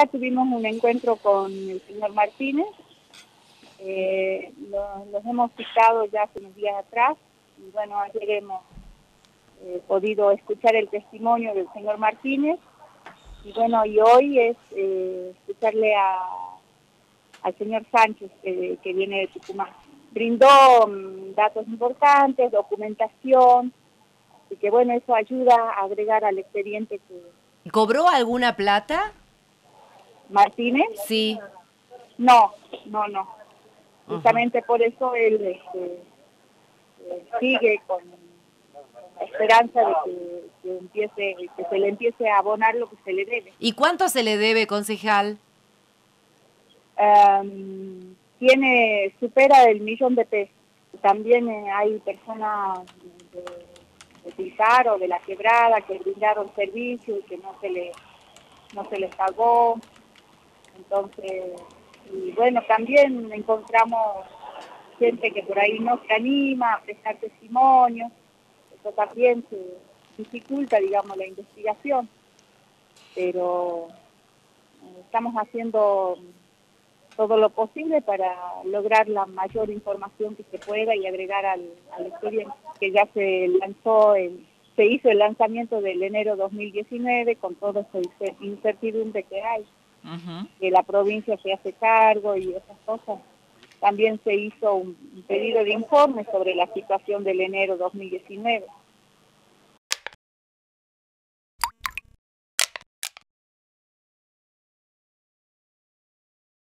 Tuvimos un encuentro con el señor Martínez, los hemos citado ya hace unos días atrás, y bueno, ayer hemos podido escuchar el testimonio del señor Martínez, y bueno, y hoy es escucharle al señor Sánchez, que viene de Tucumán. Brindó datos importantes, documentación, y que bueno, eso ayuda a agregar al expediente que ¿Cobró alguna plata? Martínez. Sí. No, no, no. Ujú. Justamente por eso él sigue con la esperanza de que se le empiece a abonar lo que se le debe. ¿Y cuánto se le debe, concejal? Supera el 1.000.000 de pesos. También hay personas de Pilar o de la Quebrada que brindaron servicios y que no se les pagó. Entonces, y bueno, también encontramos gente que por ahí no se anima a prestar testimonio. Eso también se dificulta, digamos, la investigación, pero estamos haciendo todo lo posible para lograr la mayor información que se pueda y agregar al expediente, que ya se hizo el lanzamiento del enero 2019 con toda esa incertidumbre que hay, Ujú. que la provincia se hace cargo y esas cosas. También se hizo un pedido de informe sobre la situación del enero 2019.